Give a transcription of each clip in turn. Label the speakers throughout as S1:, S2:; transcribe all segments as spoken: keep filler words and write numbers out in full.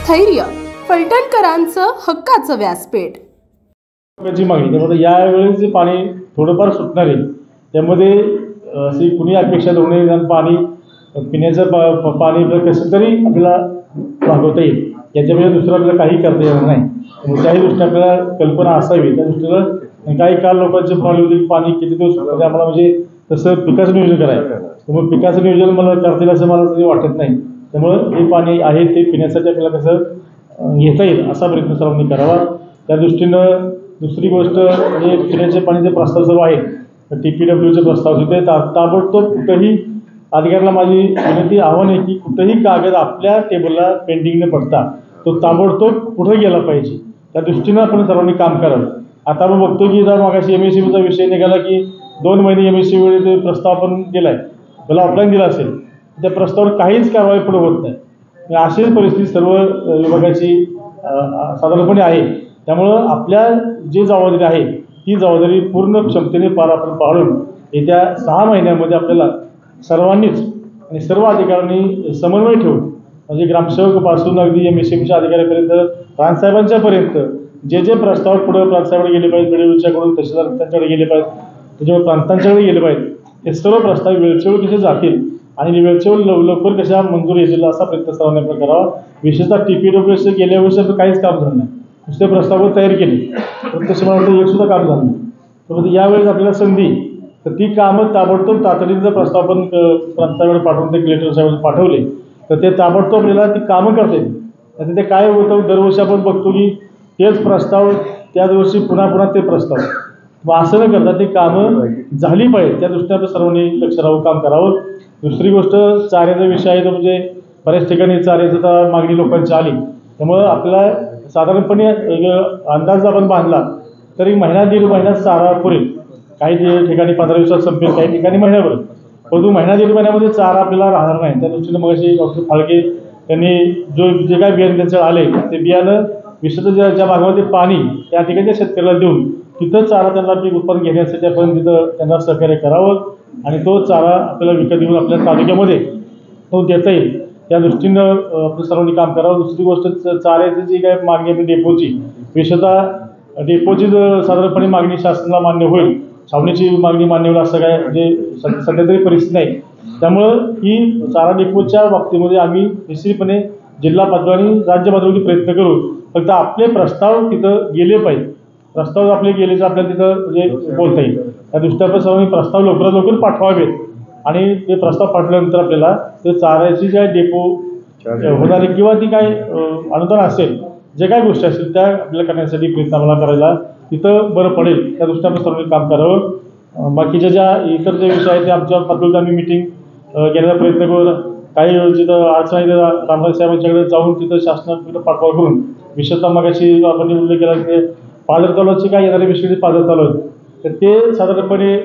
S1: स्थैर्य फलटणकरांचं हक्काचं व्यासपीठ।
S2: मागणी त्यामध्ये यावेळेस जे पाणी थोडंफार सुटणार आहे त्यामध्ये अशी कुणी अपेक्षा धरू नये, पाणी पिण्याचं पाणी कसं तरी आपल्याला भागवता येईल याच्यामध्ये दुसरं आपल्याला काही करता येणार नाही। त्याही दृष्टीने आपल्याला कल्पना असावी। त्या दृष्टीनं काही काळ लोकांचे प्रॉब्लेम पाणी किती दिवस सुटतं आम्हाला म्हणजे तसं पिकाचं नियोजन करायचं, त्यामुळे पिकाचं नियोजन मला करतील असं मला तरी वाटत नाही। त्यामुळे हे पाणी आहे ते पिण्यासाठी आपल्याला कसं घेता येईल असा प्रयत्न सर्वांनी करावा। त्या दृष्टीनं दुसरी गोष्ट म्हणजे पिण्याचे पाण्याचे प्रस्ताव सर्व आहेत टी पी डब्ल्यूचे प्रस्ताव ते ताबडतोब कुठेही अधिकाऱ्याला माझी विनंती आव्हान आहे की कुठेही कागद आपल्या टेबलला पेंडिंग न पडता तो ताबडतोब पुढे गेला पाहिजे। त्या दृष्टीनं आपण सर्वांनी काम करावं। आता आपण बघतो की जर मागाशी एम एस सी बीचा विषय निघाला की दोन महिने एम एस सी वेळी प्रस्ताव आपण दिलाय, मला ऑफलाईन दिला असेल, त्या प्रस्तावावर काहीच कारवाई पुढे होत नाही। अशीच परिस्थिती सर्व विभागाची साधारणपणे आहे। त्यामुळं आपल्या जी जबाबदारी आहे ती जबाबदारी पूर्ण क्षमतेने पार आपण पाळून येत्या सहा महिन्यामध्ये आपल्याला सर्वांनीच आणि सर्व अधिकाऱ्यांनी समन्वय ठेवून म्हणजे ग्रामसेवकापासून अगदी एम एस सी बीच्या अधिकाऱ्यापर्यंत प्रांतसाहेबांच्यापर्यंत जे जे प्रस्ताव पुढे प्रांतसाहेबांकडे गेले पाहिजे, बेडूच्याकडून तहसीलदार त्यांच्याकडे गेले पाहिजे, त्याच्यावर प्रांतांच्याकडे गेले पाहिजे, हे सर्व प्रस्ताव वेळचेवेळ कसे जातील आणि वेळचेवेळ लव लवकर कशा मंजूर येतील असा प्रयत्न सर्वांनी आपण करावा। विशेषतः टी पी डब्ल्यू एस गेल्या वर्षी आपलं काहीच काम झालं नाही, नुसते प्रस्ताव तयार केले पण तसं मला वाटतं एक सुद्धा काम झालं नाही। तर यावेळेस आपल्याला संधी तर ती कामं ताबडतोब तातडीचा प्रस्ताव आपण प्रांताकडे पाठवून ते कलेक्टर साहेबांना पाठवले तर ते ताबडतोब आपल्याला ती कामं करता येतील। आता ते काय होतं दरवर्षी आपण बघतो की तेच प्रस्ताव त्याच वर्षी पुन्हा पुन्हा ते प्रस्ताव, मग असं न करता ते कामं झाली पाहिजे त्या दृष्टीने आपण सर्वांनी लक्ष राहून काम करावं। दुसरी गोष्ट चाऱ्याचा विषय आहे तो म्हणजे बऱ्याच ठिकाणी चाऱ्याची तर मागणी लोकांची आली, त्यामुळं आपल्याला साधारणपणे अंदाज आपण बांधला तरी महिना दीड महिन्यात चारा पुरेल। काही ठिकाणी पंधरा दिवसात संपेल, काही ठिकाणी महिन्याभर, परंतु महिना दीड महिन्यामध्ये चारा आपल्याला राहणार नाही। त्या दृष्टीने मग अशी डॉक्टर फाळके त्यांनी जो जे काय बियाणे त्यांचं आले ते बियाणं विशेषतः ज्या ज्या भागामध्ये पाणी त्या ठिकाणी शेतकऱ्याला देऊन तिथं चारा त्यांना पीक उत्पादन घेण्यासाठी आपण तिथं त्यांना सहकार्य करावं आणि तो चारा आपल्याला विकत घेऊन आपल्या तालुक्यामध्ये तो देता येईल त्या दृष्टीनं आपलं सर्वांनी काम करावं। दुसरी गोष्ट चाऱ्याची जी काय मागणी आहे डेपोची, विशेषतः डेपोची साधारणपणे मागणी शासनाला मान्य होईल, छावणीची मागणी मान्य होईल असं काय म्हणजे सध्या तरी परिस्थिती नाही। त्यामुळं ही चारा डेपोच्या बाबतीमध्ये आम्ही निश्चितपणे जिल्हा पातळीवर राज्य पातळीवर प्रयत्न करू, फक्त आपले प्रस्ताव तिथं गेले पाहिजे। प्रस्ताव आपले गेले तर आपल्याला तिथं म्हणजे बोलता येईल। त्या दृष्टीने आपण सर्वांनी प्रस्ताव लवकरात लवकर पाठवावेत आणि ते प्रस्ताव पाठवल्यानंतर आपल्याला ते चाऱ्याची ज्या डेपो होणारी किंवा ती काय अनुदान असेल जे काही गोष्टी असतील त्या आपल्याला करण्यासाठी प्रयत्न आम्हाला करायला तिथं बरं पडेल त्या दृष्टीने आपण सर्वांनी काम करावं। बाकीच्या ज्या इतर जे विषय आहेत ते आमच्या पातळीवर आम्ही मिटिंग घेण्याचा प्रयत्न करू। काही जिथं अडचणी रामराज साहेबांच्याकडे जाऊन तिथं शासनाकडे पाठवा करून विशेषतः मगाशी आपण उल्लेख केला की पाझर तलावाची काय येणारे विषय पाझर तलाव तर ते साधारणपणे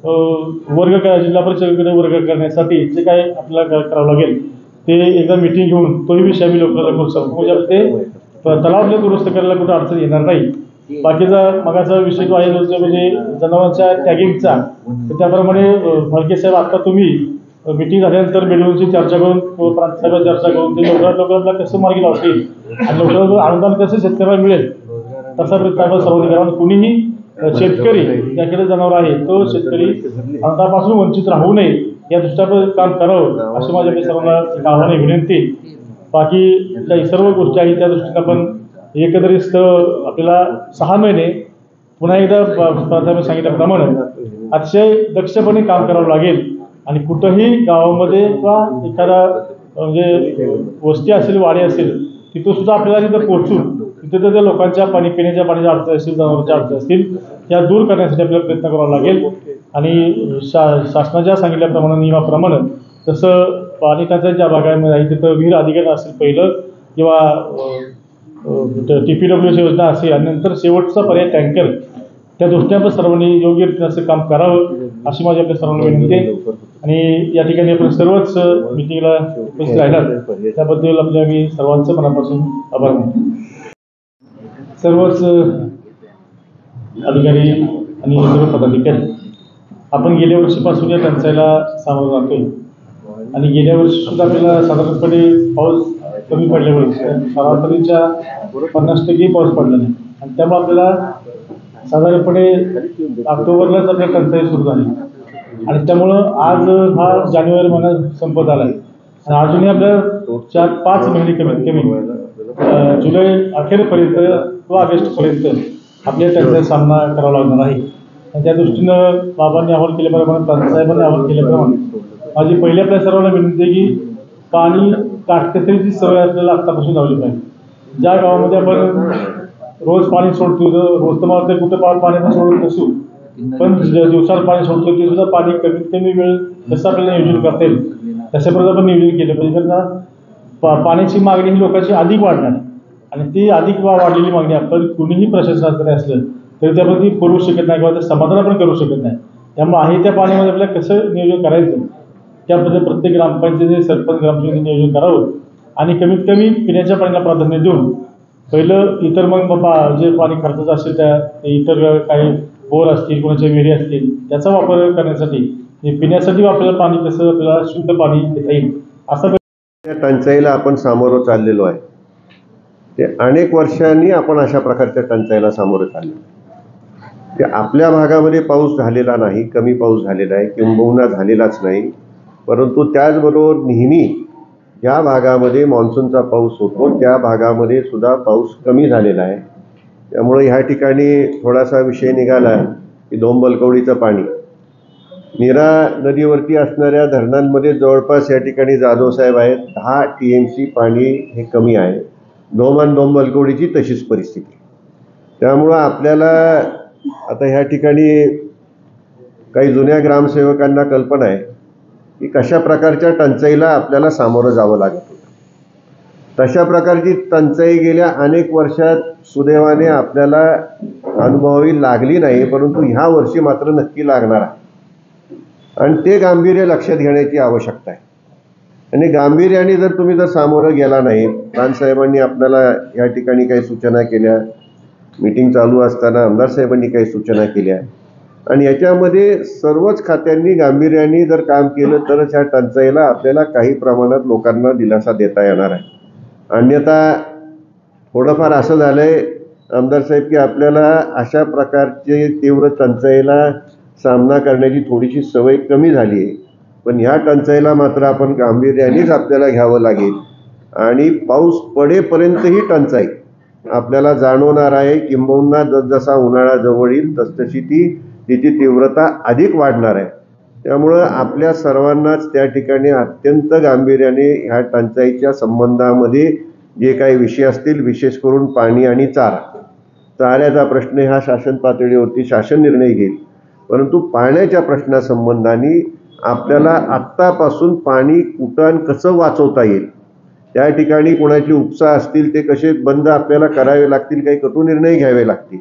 S2: वर्ग जिल्हा परिषदेकडे वर्ग करण्यासाठी जे काय आपल्याला करावं लागेल ते एकदा मिटिंग घेऊन तोही विषय आम्ही लवकर करू शकतो म्हणजे ते तलावातले दुरुस्त करायला कुठं अडचण येणार नाही। बाकीचा मगाचा विषय जो आहे म्हणजे जनावरांच्या टॅगिंगचा, तर त्याप्रमाणे फाळके साहेब आता तुम्ही मिटिंग झाल्यानंतर बेडूची चर्चा करून प्रांतसाहेब चर्चा करून ते लवकरात लवकर आपल्याला कसं मार्गी लावतील आणि लवकरात लवकर अनुदान कसं शेतकऱ्याला मिळेल तसा प्रयत्न आपण सर्वांनी करावा। कुणीही शेतकरी ज्याकडे जनावर आहे तो शेतकरी अनुदानापासून वंचित राहू नये या दृष्टीने काम करावं अशी माझ्या सर्वांना आव्हान विनंती। बाकी काही सर्व गोष्टी आहेत त्या दृष्टीने आपण एकंदरीत आपल्याला सहा महिने पुन्हा एकदा प्रांतांनी सांगितल्याप्रमाणे अतिशय दक्षपणे काम करावं लागेल आणि कुठंही गावामध्ये किंवा एखादा म्हणजे वस्ती असेल वाडी असेल तिथं सुद्धा आपल्याला तिथं पोहोचून तिथं तर त्या लोकांच्या पाणी पिण्याच्या पाण्याच्या अडचणी असतील, जनावरांच्या अडचणी असतील त्या दूर करण्यासाठी आपल्याला प्रयत्न करावा लागेल आणि शा शासनाच्या सांगितल्याप्रमाणे नियमाप्रमाणे तसं पाणी टंचाई ज्या भागामध्ये आहे तिथं विहीर अधिकारी असेल पहिलं किंवा टी पी डब्ल्यू ची योजना असेल आणि नंतर शेवटचा पर्याय टँकर त्या दृष्टीने आपण सर्वांनी योग्य रीतीने असं काम करावं अशी माझी आपल्या सर्वांना विनंती आहे। आणि या ठिकाणी आपण सर्वच मिटिंगला उपस्थित राहिलात त्याबद्दल आपल्या मी सर्वांचं मनापासून आभार मानतो। सर्वच अधिकारी आणि सर्व पदाधिकारी आपण गेल्या वर्षीपासून या टंचाईला सामोरं जातोय आणि गेल्या वर्षी सुद्धा आपल्याला साधारणपणे पाऊस कमी पडल्यामुळे सरासरीच्या पन्नास टक्के पाऊस पडला नाही आणि त्यामुळे आपल्याला साधारणपणे ऑक्टोबरलाच आपल्या टंचाई सुरू झाली आणि त्यामुळं आज हा जानेवारी महिना संपत आला आहे आणि अजूनही आपल्या चार पाच महिने कमीत कमी जुलै अखेरपर्यंत किंवा ऑगस्टपर्यंत आपल्या टंचाई सामना करावा लागणार आहे आणि त्या दृष्टीनं बाबांनी आवाहन केल्याप्रमाणे पंतसाहेबांनी आवाहन केल्याप्रमाणे माझी पहिल्या आपल्या सर्वांना विनंती आहे की पाणी काटकसरीची सवय आपल्याला आत्तापासून लावली पाहिजे. ज्या गावामध्ये आपण रोज पाणी सोडतो रोज तर मला कुठं पा पाणी सोडत नसू पण दिवसाला पाणी सोडतो ते सुद्धा पाणी कमीत कमी वेळ जसं आपल्याला नियोजन करता येईल तशा प्रकारे आपण नियोजन केलं पाहिजे. कारण पा पाण्याची मागणी ही लोकांची अधिक वाढणार आणि ती अधिक वाढलेली मागणी आपण कुणीही प्रशासनाकडे असलं तरी त्यामध्ये ती करू शकत नाही किंवा ते समाधान पण करू शकत नाही. त्यामुळे आहे त्या पाण्यामध्ये आपल्याला कसं नियोजन करायचं त्याबद्दल प्रत्येक ग्रामपंचायतीचे सरपंच ग्रामपंचायतीने नियोजन करावं आणि कमीत कमी पिण्याच्या पाण्याला प्राधान्य देऊन पहिलं इतर मग बाबा जे पाणी खर्चाचं असेल त्या इतर काही बोर असतील कोणाच्या विहिरी असतील त्याचा वापर करण्यासाठी पिण्यासाठी आपल्याला पाणी कसं आपल्याला शुद्ध पाणी देता येईल असं
S3: त्या टंचाईला आपण सामोरं चाललेलो आहे. ते अनेक वर्षांनी आपण अशा प्रकारच्या टंचाईला सामोरं चाललो. ते आपल्या भागामध्ये पाऊस झालेला नाही, कमी पाऊस झालेला आहे किंबहुना झालेलाच नाही, परंतु त्याचबरोबर नेहमी ज्या भागामध्ये मान्सूनचा पाऊस होतो त्या भागामध्ये सुद्धा पाऊस कमी झालेला आहे. त्यामुळे ह्या ठिकाणी थोडासा विषय निघाला की दोंबलकवडीचं पाणी नीरा नदीवरती असणाऱ्या धरणांमध्ये जवळपास या ठिकाणी जाधवसाहेब आहेत दहा टी एम सी पाणी हे कमी आहे. धोम आणि दोंबलकवडीची तशीच परिस्थिती. त्यामुळं आपल्याला आता ह्या ठिकाणी काही जुन्या ग्रामसेवकांना कल्पना आहे की कशा प्रकारच्या टंचाईला आपल्याला सामोरं जावं लागत होतं. तशा प्रकारची टंचाई गेल्या अनेक वर्षात सुदैवाने आपल्याला अनुभवावी लागली नाही, परंतु ह्या वर्षी मात्र नक्की लागणार आहे आणि ते गांभीर्य लक्षात घेण्याची आवश्यकता आहे. आणि गांभीर्याने जर तुम्ही जर सामोरं गेला नाही, प्राणसाहेबांनी आपल्याला या ठिकाणी काही सूचना केल्या, मीटिंग चालू असताना आमदार साहेबांनी काही सूचना केल्या आणि याच्यामध्ये सर्वच खात्यांनी गांभीर्याने जर काम केलं तरच ह्या टंचाईला आपल्याला काही प्रमाणात लोकांना दिलासा देता येणार आहे. अन्यथा थोडंफार असं झालं आहे आमदार साहेब की आपल्याला अशा प्रकारचे तीव्र टंचाईला सामना करण्याची थोडीशी सवय कमी झाली आहे, पण ह्या टंचाईला मात्र आपण गांभीर्यानेच आपल्याला घ्यावं लागेल आणि पाऊस पडेपर्यंत ही टंचाई आपल्याला जाणवणार आहे. किंबहुना जसजसा उन्हाळा जवळ येईल तसतशी ती तिची तीव्रता अधिक वाढणार आहे. त्यामुळं आपल्या सर्वांनाच त्या ठिकाणी अत्यंत गांभीर्याने ह्या टंचाईच्या संबंधामध्ये जे काही विषय असतील, विशेष करून पाणी आणि चारा चाऱ्याचा प्रश्न हा शासन पातळीवरती शासन निर्णय घेईल, परंतु पाण्याच्या प्रश्नासंबंधाने आपल्याला आत्तापासून पाणी कुठं आणि कसं वाचवता येईल, त्या ठिकाणी कोणाची उपसा असतील ते कसे बंद आपल्याला करावे लागतील, काही कटू निर्णय घ्यावे लागतील.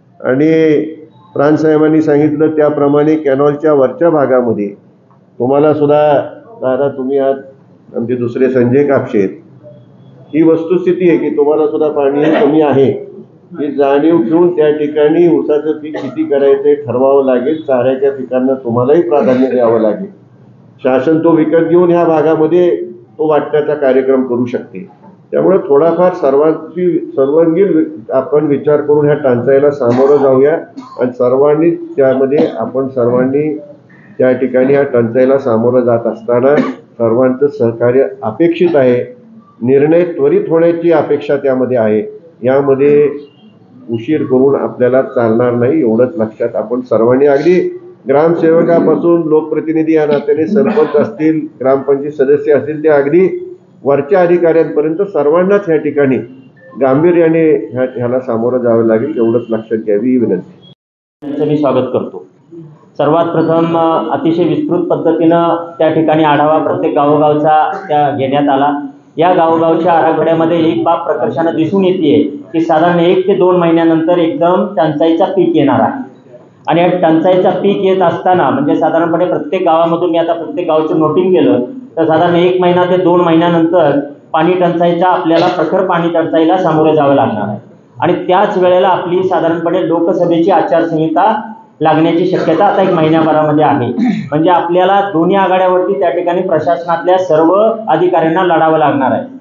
S3: आणि प्राणसाहेबांनी सांगितलं त्याप्रमाणे कॅनॉलच्या वरच्या भागामध्ये तुम्हाला सुद्धा दादा तुम्ही आज आमचे दुसरे संजय कापशे आहेत, ही वस्तुस्थिती आहे की तुम्हाला सुद्धा पाणी कमी आहे ही जाणीव ठेवून त्या ठिकाणी ऊसाचं पीक किती करायचं ठरवावं लागेल. चाऱ्याच्या पिकांना तुम्हालाही प्राधान्य द्यावं लागेल. शासन तो विकत घेऊन ह्या भागामध्ये तो वाटण्याचा कार्यक्रम करू शकते. त्यामुळे थोडाफार सर्वांची सर्वांगीण आपण विचार करून ह्या टंचाईला सामोरं जाऊया आणि सर्वांनी त्यामध्ये आपण सर्वांनी त्या ठिकाणी ह्या टंचाईला सामोरं जात असताना सर्वांचं सहकार्य अपेक्षित आहे. निर्णय त्वरित होण्याची अपेक्षा त्यामध्ये आहे. यामध्ये उशीर करून आपल्याला चालणार नाही एवढंच लक्षात आपण सर्वांनी अगदी ग्रामसेवकापासून लोकप्रतिनिधी या नात्याने सरपंच असतील, ग्रामपंचायत सदस्य असतील, ते अगदी वरच्या अधिकाऱ्यांपर्यंत सर्वांनाच ह्या ठिकाणी गांभीर्याने ह्या ह्याला सामोरं जावं लागेल एवढंच लक्षात घ्यावी ही विनंती.
S4: मी स्वागत करतो. सर्वात प्रथम अतिशय विस्तृत पद्धतीनं त्या ठिकाणी आढावा प्रत्येक गावोगावचा त्या घेण्यात आला. या गावोगावच्या आराखड्यामध्ये एक बाब प्रकर्षानं दिसून येते की साधारण एक ते दोन महिन्यानंतर एकदम टंचाईचा पीक येणार आहे आणि या टंचाईचा पीक येत असताना म्हणजे साधारणपणे प्रत्येक गावामधून मी आता प्रत्येक गावचं नोटिंग केलं तर साधारण एक महिना ते दोन महिन्यानंतर पाणी टंचाईच्या आपल्याला प्रखर पाणी टंचाईला सामोरे जावं लागणार आहे आणि त्याच वेळेला आपली साधारणपणे लोकसभेची आचारसंहिता लागण्याची शक्यता आता एक महिन्याभरामध्ये आहे. म्हणजे आपल्याला दोन्ही आघाड्यावरती त्या ठिकाणी प्रशासनातल्या सर्व अधिकाऱ्यांना लढावं लागणार आहे.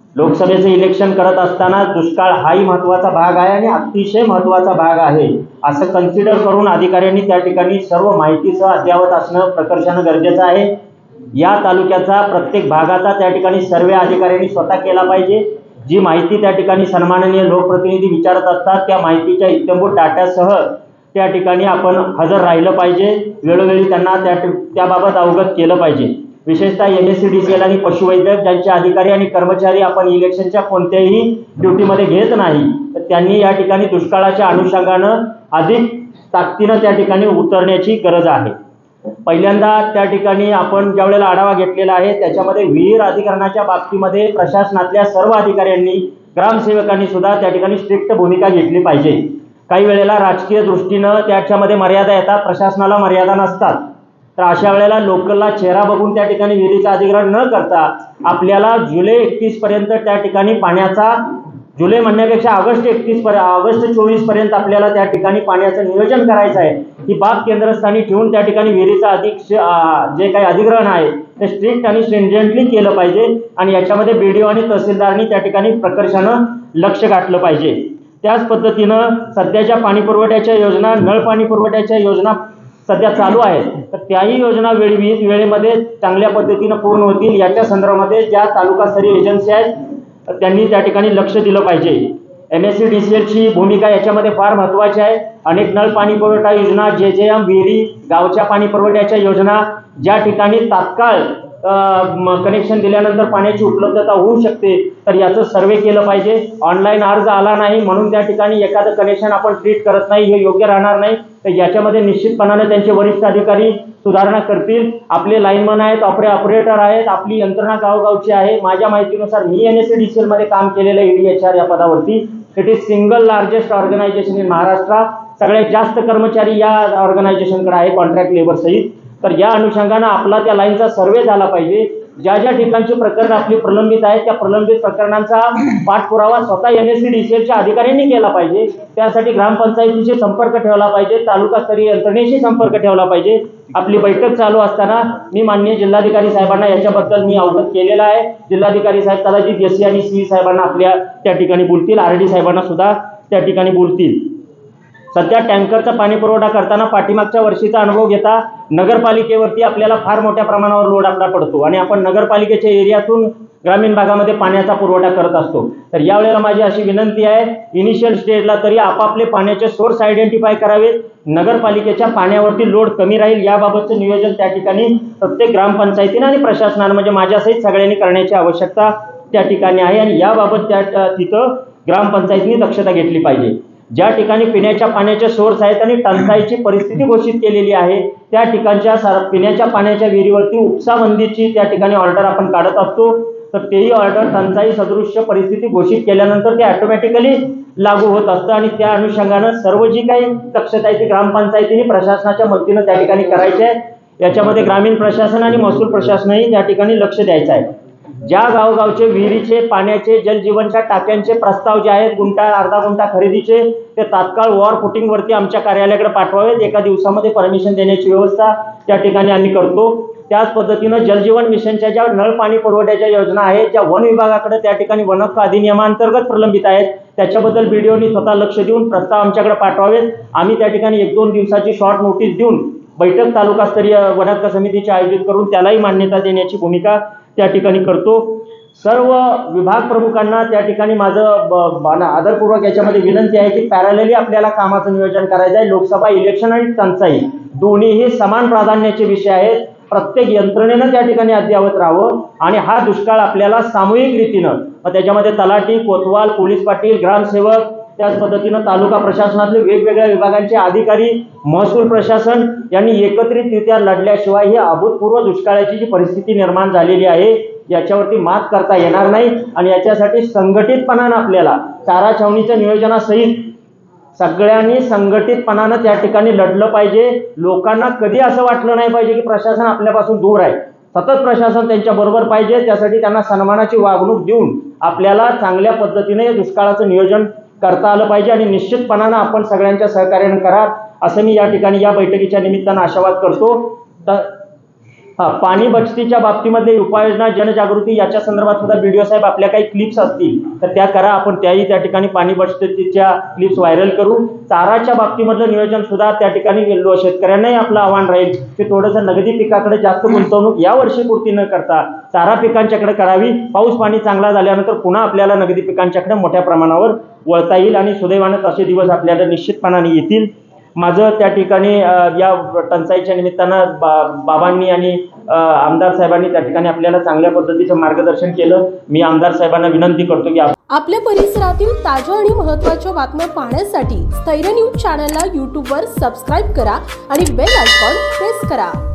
S4: लोकसभेचं इलेक्शन करत असताना दुष्काळ हाही महत्त्वाचा भाग आहे आणि अतिशय महत्त्वाचा भाग आहे असं कन्सिडर करून अधिकाऱ्यांनी त्या ठिकाणी सर्व माहितीचं अद्ययावत असणं प्रकर्षानं गरजेचं आहे। या तालुक्याचा प्रत्येक भागाचा त्या ठिकाणी सर्वे अधिकाऱ्यांनी स्वतः केला पाहिजे। जी माहिती त्या ठिकाणी सन्माननीय लोकप्रतिनिधी विचारत असतात त्या माहितीच्या इत्थंभूत डाटासह त्या ठिकाणी आपण हजर राहिलं पाहिजे, वेळोवेळी त्यांना त्या त्याबाबत अवगत केलं पाहिजे। विशेषतः M S C D C L आणि पशुवैद्यक ज्यांचे अधिकारी आणि कर्मचारी आपण इलेक्शनच्या कोणत्याही ड्युटीमध्ये घेत नाही तर त्यांनी या ठिकाणी दुष्काळाच्या अनुषंगानं अधिक ताकदीनं त्या ठिकाणी उतरण्याची गरज आहे। पहिल्यांदा त्या ठिकाणी आपण ज्या वेळेला आढावा घेतलेला आहे त्याच्यामध्ये विहीर अधिकरणाच्या बाबतीमध्ये प्रशासनातल्या सर्व अधिकाऱ्यांनी ग्रामसेवकांनी सुद्धा त्या ठिकाणी स्ट्रिक्ट भूमिका घेतली पाहिजे। काही वेळेला राजकीय दृष्टीनं त्याच्यामध्ये मर्यादा येतात, प्रशासनाला मर्यादा नसतात, तर अशा वेळेला लोकलला चेहरा बघून त्या ठिकाणी विहिरीचं अधिग्रहण न करता आपल्याला जुलै एकतीस पर्यंत त्या ठिकाणी पाण्याचा, जुलै म्हणण्यापेक्षा ऑगस्ट एकतीस पर्यंत ऑगस्ट चोवीस पर्यंत आपल्याला त्या ठिकाणी पाण्याचं नियोजन करायचं आहे। ही बाब केंद्रस्थानी ठेवून त्या ठिकाणी विहिरीचं अधिक जे काही अधिग्रहण आहे ते स्ट्रिक्ट आणि स्ट्रिंजेंटली केलं पाहिजे आणि याच्यामध्ये बी डी ओ आणि तहसीलदारांनी त्या ठिकाणी प्रकर्षानं लक्ष घातलं पाहिजे। त्याच पद्धतीनं सध्याच्या पाणी पुरवठ्याच्या योजना, नळ पाणी पुरवठ्याच्या योजना सध्या चालू आहेत तर त्याही योजना वेळी वेळेमध्ये चांगल्या पद्धतीनं पूर्ण होतील याच्या संदर्भामध्ये ज्या तालुकास्तरीय एजन्सी आहेत त्यांनी त्या ठिकाणी लक्ष दिलं पाहिजे। M S C D C एलची भूमिका याच्यामध्ये फार महत्त्वाची आहे। अनेक नळ पाणी पुरवठा योजना, जे जे एम विहिरी, गावच्या पाणी पुरवठ्याच्या योजना ज्या ठिकाणी तात्काळ कनेक्शन दिल्यानंतर पाण्याची उपलब्धता होऊ शकते तर याचं सर्वे केलं पाहिजे। ऑनलाईन अर्ज आला नाही म्हणून त्या ठिकाणी एखादं कनेक्शन आपण ट्रीट करत नाही हे योग्य राहणार नाही, तर याच्यामध्ये निश्चितपणाने त्यांचे वरिष्ठ अधिकारी सुधारणा करतील। आपले लाईनमन आहेत, ऑपरे ऑपरेटर आहेत, आपली यंत्रणा गावगावची आहे। माझ्या माहितीनुसार मी N S D C L मध्ये काम केलेलं ई डी एच आर या पदावरती, it is single largest organisation in Maharashtra, सगळ्यात जास्त कर्मचारी या ऑर्गनायझेशनकडे आहे कॉन्ट्रॅक्ट लेबर सहित। तर या अनुषंगानं आपला त्या लाईनचा सर्वे झाला पाहिजे। ज्या ज्या ठिकाणची प्रकरण आपली प्रलंबित आहेत त्या प्रलंबित प्रकरणांचा पाठपुरावा स्वतः एन एस सी डी सी एलच्या अधिकाऱ्यांनी केला पाहिजे। त्यासाठी ग्रामपंचायतीशी संपर्क ठेवला पाहिजे, तालुकास्तरीय यंत्रणेशी संपर्क ठेवला पाहिजे। आपली बैठक चालू असताना मी माननीय जिल्हाधिकारी साहेबांना याच्याबद्दल मी अवगत केलेला आहे। जिल्हाधिकारी साहेब कदाचित एस सी आणि सी साहेबांना आपल्या त्या ठिकाणी बोलतील, आर डी साहेबांना सुद्धा त्या ठिकाणी बोलतील। सध्या टँकरचा पाणी पुरवठा करताना पाठीमागच्या वर्षीचा अनुभव घेता नगरपालिकेवरती आपल्याला फार मोठ्या प्रमाणावर लोड आपला पडतो आणि आपण नगरपालिकेच्या एरियातून ग्रामीण भागामध्ये पाण्याचा पुरवठा करत असतो। तर यावेळेला माझी अशी विनंती आहे, इनिशियल स्टेजला तरी आपापले पाण्याचे सोर्स आयडेंटिफाय करावेत, नगरपालिकेच्या पाण्यावरती लोड कमी राहील याबाबतचं नियोजन त्या ठिकाणी प्रत्येक ग्रामपंचायतीनं आणि प्रशासनानं म्हणजे माझ्यासहित सगळ्यांनी करण्याची आवश्यकता त्या ठिकाणी आहे आणि याबाबत त्या तिथं ग्रामपंचायतीने दक्षता घेतली पाहिजे। ज्या ठिकाणी पिण्याच्या पाण्याचे सोर्स आहेत आणि टंचाईची परिस्थिती घोषित केलेली आहे त्या ठिकाणच्या पिण्याच्या पाण्याच्या विहिरीवरती उपसाबंदीची त्या ठिकाणी ऑर्डर आपण काढत असतो, तर तेही ऑर्डर टंचाई सदृश्य परिस्थिती घोषित केल्यानंतर ते ऑटोमॅटिकली लागू होत असतं आणि त्या अनुषंगानं सर्व जी काही दक्षता आहे ती ग्रामपंचायतीने प्रशासनाच्या मदतीनं त्या ठिकाणी करायची आहे। याच्यामध्ये ग्रामीण प्रशासन आणि महसूल प्रशासनही त्या ठिकाणी लक्ष द्यायचं आहे। ज्या गावगावचे विहिरीचे, पाण्याचे, जलजीवनच्या टाक्यांचे प्रस्ताव जे आहेत गुंठा अर्धा गुंठा खरेदीचे ते तात्काळ वॉर फुटिंगवरती आमच्या कार्यालयाकडे पाठवावेत। एका दिवसामध्ये परमिशन देण्याची व्यवस्था त्या ठिकाणी आम्ही करतो। त्याच पद्धतीनं जलजीवन मिशनच्या ज्या नळ पाणी पुरवठ्याच्या योजना आहेत ज्या वन विभागाकडे त्या ठिकाणी वन हक्क अधिनियमांतर्गत प्रलंबित आहेत त्याच्याबद्दल बी डी ओनी स्वतः लक्ष देऊन प्रस्ताव आमच्याकडे पाठवावेत। आम्ही त्या ठिकाणी एक दोन दिवसाची शॉर्ट नोटीस देऊन बैठक तालुकास्तरीय वन हक्क समितीची आयोजित करून त्यालाही मान्यता देण्याची भूमिका त्या ठिकाणी करतो। सर्व विभाग प्रमुखांना त्या ठिकाणी माझं आदरपूर्वक याच्यामध्ये विनंती आहे की पॅरलली आपल्याला कामाचं नियोजन करायचं आहे। लोकसभा इलेक्शन आणि टंचाई दोन्हीही समान प्राधान्याचे विषय आहेत। प्रत्येक यंत्रणेनं त्या ठिकाणी अद्ययावत राहावं आणि हा दुष्काळ आपल्याला सामूहिक रीतीनं मग त्याच्यामध्ये तलाठी, कोतवाल, पोलीस पाटील, ग्रामसेवक, त्याच पद्धतीनं तालुका प्रशासनातले वेगवेगळ्या विभागांचे अधिकारी, महसूल प्रशासन यांनी एकत्रितरित्या लढल्याशिवाय ही अभूतपूर्व दुष्काळाची जी परिस्थिती निर्माण झालेली आहे याच्यावरती मात करता येणार नाही आणि याच्यासाठी संघटितपणानं आपल्याला चारा छावणीच्या नियोजनासहित सगळ्यांनी संघटितपणानं त्या ठिकाणी लढलं पाहिजे। लोकांना कधी असं वाटलं नाही पाहिजे की प्रशासन आपल्यापासून दूर आहे, सतत प्रशासन त्यांच्या बरोबर पाहिजे। त्यासाठी त्यांना सन्मानाची वागणूक देऊन आपल्याला चांगल्या पद्धतीने या दुष्काळाचं नियोजन करता आलं पाहिजे आणि निश्चितपणानं आपण सगळ्यांच्या सहकार्यानं करा असं मी या ठिकाणी या बैठकीच्या निमित्तानं आशावाद करतो। तर हा, पाणी बचतीच्या बाबतीमध्ये उपाययोजना जनजागृती याच्या संदर्भात सुद्धा व्हिडिओ साहेब आपल्या काही क्लिप्स असतील तर त्या करा, आपण त्याही त्या ठिकाणी पाणी बचतीच्या क्लिप्स व्हायरल करू. चाराच्या बाबतीमधलं नियोजन सुद्धा त्या ठिकाणी शेतकऱ्यांनाही आपलं आव्हान राहील की थोडंसं नगदी पिकाकडे जास्त गुंतवणूक या वर्षी पूर्ती न करता चारा पिकांच्याकडे करावी. पाऊस पाणी चांगला झाल्यानंतर पुन्हा आपल्याला नगदी पिकांच्याकडे मोठ्या प्रमाणावर वळता येईल आणि सुदैवानं असे दिवस आपल्याला निश्चितपणाने येतील. माझं त्या ठिकाणी या टंचाईच्या निमित्तानं बा बाबांनी आणि आमदार साहेबांनी त्या ठिकाणी आपल्याला चांगल्या पद्धतीचं मार्गदर्शन केलं. मी आमदार साहेबांना विनंती करतो की
S1: आपल्या परिसरातील ताज्या आणि महत्त्वाच्या बातम्या पाहण्यासाठी स्थैर्य न्यूज चॅनलला यूट्यूबवर सबस्क्राईब करा आणि बेल आयकॉन प्रेस करा.